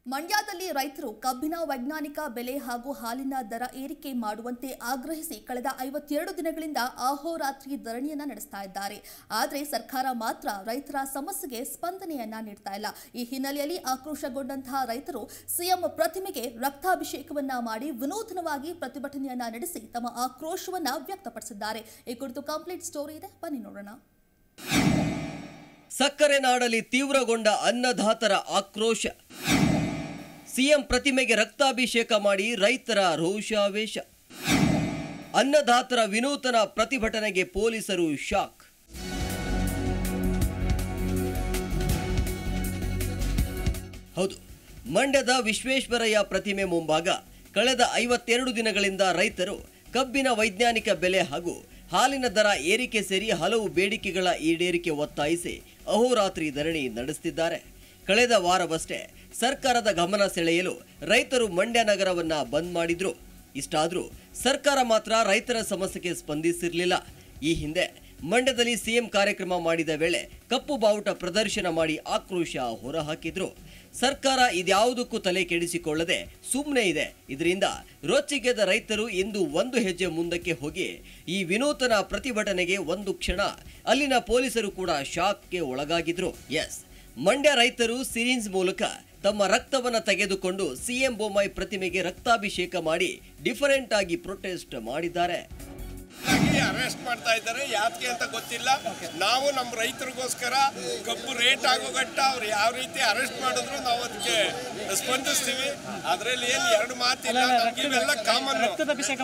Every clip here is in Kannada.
ಮಂಡ್ಯದಲ್ಲಿ ರೈತರು ಕಬ್ಬಿನ ವೈಜ್ಞಾನಿಕ ಬೆಲೆ ಹಾಗೂ ಹಾಲಿನ ದರ ಏರಿಕೆ ಮಾಡುವಂತೆ ಆಗ್ರಹಿಸಿ ಕಳೆದ 52 ದಿನಗಳಿಂದ ಅಹೋರಾತ್ರಿ ಧರಣಿಯನ್ನ ನಡೆಸ್ತಾ ಇದ್ದಾರೆ. ಆದರೆ ಸರ್ಕಾರ ಮಾತ್ರ ರೈತರ ಸಮಸ್ಯೆಗೆ ಸ್ಪಂದನೆಯನ್ನ ನೀಡ್ತಾ ಇಲ್ಲ. ಈ ಹಿನ್ನೆಲೆಯಲ್ಲಿ ಆಕ್ರೋಶಗೊಂಡಂತಹ ರೈತರು ಸಿಎಂ ಪ್ರತಿಮೆಗೆ ರಕ್ತಾಭಿಷೇಕವನ್ನ ಮಾಡಿ ವಿನೂತನವಾಗಿ ಪ್ರತಿಭಟನೆಯನ್ನ ನಡೆಸಿ ತಮ್ಮ ಆಕ್ರೋಶವನ್ನ ವ್ಯಕ್ತಪಡಿಸಿದ್ದಾರೆ. ಈ ಕುರಿತು ಕಂಪ್ಲೀಟ್ ಸ್ಟೋರಿ ಇದೆ, ಬನ್ನಿ ನೋಡೋಣ. ಸಕ್ಕರೆ ನಾಡಲ್ಲಿ ತೀವ್ರಗೊಂಡ ಅನ್ನದಾತರ ಆಕ್ರೋಶ. ಸಿಎಂ ಪ್ರತಿಮೆಗೆ ರಕ್ತಾಭಿಷೇಕ ಮಾಡಿ ರೈತರ ರೋಷಾವೇಶ. ಅನ್ನದಾತರ ವಿನೂತನ ಪ್ರತಿಭಟನೆಗೆ ಪೊಲೀಸರು ಶಾಕ್. ಹೌದು, ಮಂಡ್ಯದ ವಿಶ್ವೇಶ್ವರಯ್ಯ ಪ್ರತಿಮೆ ಮುಂಭಾಗ ಕಳೆದ 52 ದಿನಗಳಿಂದ ರೈತರು ಕಬ್ಬಿನ ವೈಜ್ಞಾನಿಕ ಬೆಲೆ ಹಾಗೂ ಹಾಲಿನ ದರ ಏರಿಕೆ ಸೇರಿ ಹಲವು ಬೇಡಿಕೆಗಳ ಈಡೇರಿಕೆ ಒತ್ತಾಯಿಸಿ ಅಹೋರಾತ್ರಿ ಧರಣಿ ನಡೆಸುತ್ತಿದ್ದಾರೆ. ಕಳೆದ ವಾರವಷ್ಟೇ ಸರ್ಕಾರದ ಗಮನ ಸೆಳೆಯಲು ರೈತರು ಮಂಡ್ಯ ನಗರವನ್ನ ಬಂದ್ ಮಾಡಿದ್ರು. ಇಷ್ಟಾದರೂ ಸರ್ಕಾರ ಮಾತ್ರ ರೈತರ ಸಮಸ್ಯೆಗೆ ಸ್ಪಂದಿಸಿರಲಿಲ್ಲ. ಈ ಹಿಂದೆ ಮಂಡ್ಯದಲ್ಲಿ ಸಿಎಂ ಕಾರ್ಯಕ್ರಮ ಮಾಡಿದ ವೇಳೆ ಕಪ್ಪು ಬಾವುಟ ಪ್ರದರ್ಶನ ಮಾಡಿ ಆಕ್ರೋಶ ಹೊರಹಾಕಿದ್ರು. ಸರ್ಕಾರ ಇದ್ಯಾವುದಕ್ಕೂ ತಲೆ ಕೆಡಿಸಿಕೊಳ್ಳದೆ ಸುಮ್ಮನೆ ಇದೆ. ಇದರಿಂದ ರೊಚ್ಚಿಗೆದ್ದ ರೈತರು ಇಂದು ಒಂದು ಹೆಜ್ಜೆ ಮುಂದಕ್ಕೆ ಹೋಗಿ ಈ ವಿನೂತನ ಪ್ರತಿಭಟನೆಗೆ ಒಂದು ಕ್ಷಣ ಅಲ್ಲಿನ ಪೊಲೀಸರು ಕೂಡ ಶಾಕ್ಗೆ ಒಳಗಾಗಿದ್ರು. ಎಸ್, ಮಂಡ್ಯ ರೈತರು ಸಿರಿಂಜ್ ಮೂಲಕ ತಮ್ಮ ರಕ್ತವನ್ನು ತೆಗೆದುಕೊಂಡು ಸಿಎಂ ಬೊಮ್ಮಾಯಿ ಪ್ರತಿಮೆಗೆ ರಕ್ತಾಭಿಷೇಕ ಮಾಡಿ ಡಿಫರೆಂಟ್ ಆಗಿ ಪ್ರೊಟೆಸ್ಟ್ ಮಾಡಿದ್ದಾರೆ. ಅರೆಸ್ಟ್ ಮಾಡ್ತಾ ಇದ್ದಾರೆ, ಯಾಕೆ ಅಂತ ಗೊತ್ತಿಲ್ಲ. ನಾವು ನಮ್ಮ ರೈತರಿಗೋಸ್ಕರ ಕಬ್ಬು ರೇಟ್ ಆಗೋ ಗಂಟ ಅವ್ರು ಯಾವ ರೀತಿ ಅರೆಸ್ಟ್ ಮಾಡಿದ್ರು ನಾವು ಅದಕ್ಕೆ ಸ್ಪಂದಿಸ್ತೀವಿ. ಅದರಲ್ಲಿ ಏನು ಎರಡು ಮಾತಿಲ್ಲ. ಇವೆಲ್ಲ ಕಾಮನ್. ರಕ್ತದ ಅಭಿಷೇಕ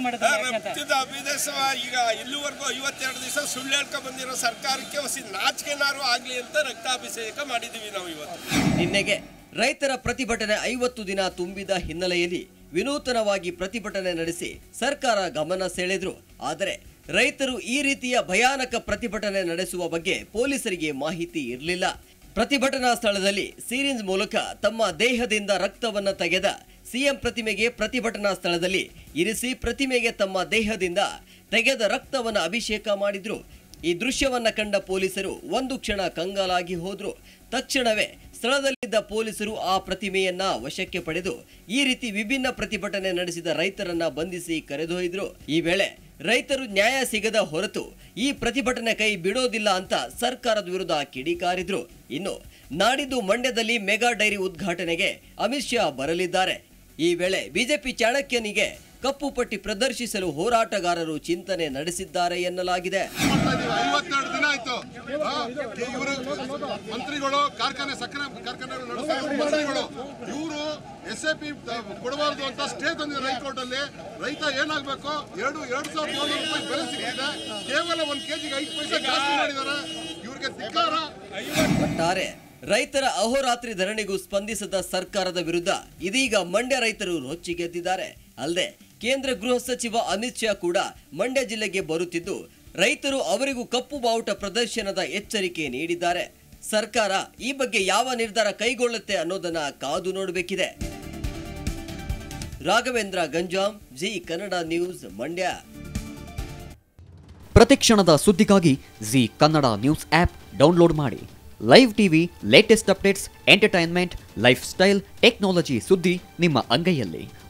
ಈಗ ಇಲ್ಲಿವರೆಗೂ 52 ದಿವಸ ಸುಳ್ಳು ಹೇಳ್ಕೊಂಡು ಬಂದಿರೋ ಸರ್ಕಾರಕ್ಕೆ ಹೊಸ ನಾಚಿಕೆನಾರು ಆಗ್ಲಿ ಅಂತ ರಕ್ತಾಭಿಷೇಕ ಮಾಡಿದೀವಿ ನಾವು ಇವತ್ತು. ನಿನ್ನೆಗೆ ರೈತರ ಪ್ರತಿಭಟನೆ 50 ದಿನ ತುಂಬಿದ ಹಿನ್ನೆಲೆಯಲ್ಲಿ ವಿನೂತನವಾಗಿ ಪ್ರತಿಭಟನೆ ನಡೆಸಿ ಸರ್ಕಾರ ಗಮನ ಸೆಳೆದ್ರು. ಆದರೆ ರೈತರು ಈ ರೀತಿಯ ಭಯಾನಕ ಪ್ರತಿಭಟನೆ ನಡೆಸುವ ಬಗ್ಗೆ ಪೊಲೀಸರಿಗೆ ಮಾಹಿತಿ ಇರಲಿಲ್ಲ. ಪ್ರತಿಭಟನಾ ಸ್ಥಳದಲ್ಲಿ ಸಿರಿಂಜ್ ಮೂಲಕ ತಮ್ಮ ದೇಹದಿಂದ ರಕ್ತವನ್ನು ತೆಗೆದ ಸಿಎಂ ಪ್ರತಿಮೆಗೆ ಪ್ರತಿಭಟನಾ ಸ್ಥಳದಲ್ಲಿ ಇರಿಸಿ ಪ್ರತಿಮೆಗೆ ತಮ್ಮ ದೇಹದಿಂದ ತೆಗೆದ ರಕ್ತವನ್ನು ಅಭಿಷೇಕ ಮಾಡಿದ್ರು. ಈ ದೃಶ್ಯವನ್ನ ಕಂಡ ಪೊಲೀಸರು ಒಂದು ಕ್ಷಣ ಕಂಗಾಲಾಗಿ ಹೋದ್ರು. ತಕ್ಷಣವೇ ಸ್ಥಳದಲ್ಲಿದ್ದ ಪೊಲೀಸರು ಆ ಪ್ರತಿಮೆಯನ್ನ ವಶಕ್ಕೆ ಪಡೆದು ಈ ರೀತಿ ವಿಭಿನ್ನ ಪ್ರತಿಭಟನೆ ನಡೆಸಿದ ರೈತರನ್ನ ಬಂಧಿಸಿ ಕರೆದೊಯ್ದ್ರು. ಈ ವೇಳೆ ರೈತರು ನ್ಯಾಯ ಸಿಗದ ಹೊರತು ಈ ಪ್ರತಿಭಟನೆ ಕೈ ಬಿಡೋದಿಲ್ಲ ಅಂತ ಸರ್ಕಾರದ ವಿರುದ್ಧ ಕಿಡಿಕಾರಿದ್ರು. ಇನ್ನು ನಾಡಿದ್ದು ಮಂಡ್ಯದಲ್ಲಿ ಮೆಗಾ ಡೈರಿ ಉದ್ಘಾಟನೆಗೆ ಅಮಿತ್ ಶಾ ಬರಲಿದ್ದಾರೆ. ಈ ವೇಳೆ ಬಿಜೆಪಿ ಚಾಣಕ್ಯನಿಗೆ ಕಪ್ಪು ಪಟ್ಟಿ ಪ್ರದರ್ಶಿಸಲು ಹೋರಾಟಗಾರರು ಚಿಂತನೆ ನಡೆಸಿದ್ದಾರೆ ಎನ್ನಲಾಗಿದೆ. 52 ದಿನ ಆಯ್ತು ಇವರು ಮಂತ್ರಿಗಳು ಕಾರ್ಖಾನೆ ಸಕ್ಕರೆ ಕಾರ್ಖಾನೆಗಳು ನಡೆಸೋ ಮಂತ್ರಿಗಳು ಇವರು SAP ಕೊಡಬಾರ್ದು ಅಂತ ಸ್ಟೇ ತಂದಿದ್ದಾರೆ ಹೈಕೋರ್ಟ್ ಅಲ್ಲಿ. ರೈತ ಏನಾಗಬೇಕು, 2,400 ರೂಪಾಯಿ ಬೆಲೆ ಸಿಕ್ಕಿದೆ, ಕೇವಲ 1 ಕೆಜಿಗೆ 5 ಪೈಸೆ ಜಾಸ್ತಿ ಮಾಡಿದ್ದಾರೆ. ಇವ್ರಿಗೆ ಧಿಕ್ಕಾರ. ಒಟ್ಟಾರೆ ರೈತರ ಅಹೋರಾತ್ರಿ ಧರಣಿಗೂ ಸ್ಪಂದಿಸದ ಸರ್ಕಾರದ ವಿರುದ್ಧ ಇದೀಗ ಮಂಡ್ಯ ರೈತರು ರೊಚ್ಚಿಗೆದ್ದಿದ್ದಾರೆ. ಅಲ್ಲದೆ ಕೇಂದ್ರ ಗೃಹ ಸಚಿವ ಅಮಿತ್ ಶಾ ಕೂಡ ಮಂಡ್ಯ ಜಿಲ್ಲೆಗೆ ಬರುತ್ತಿದ್ದು ರೈತರು ಅವರಿಗೂ ಕಪ್ಪು ಬಾವುಟ ಪ್ರದರ್ಶನದ ಎಚ್ಚರಿಕೆ ನೀಡಿದ್ದಾರೆ. ಸರ್ಕಾರ ಈ ಬಗ್ಗೆ ಯಾವ ನಿರ್ಧಾರ ಕೈಗೊಳ್ಳುತ್ತೆ ಅನ್ನೋದನ್ನ ಕಾದು ನೋಡಬೇಕಿದೆ. Raghavendra Ganjam, Zee Kannada news, Mandya. ಪ್ರತಿಕ್ಷಣದ ಸುದ್ದಿಗಾಗಿ Zee Kannada news app download ಮಾಡಿ. Live TV, latest updates, entertainment, lifestyle, technology ಸುದ್ದಿ ನಿಮ್ಮ ಅಂಗೈಯಲ್ಲಿ.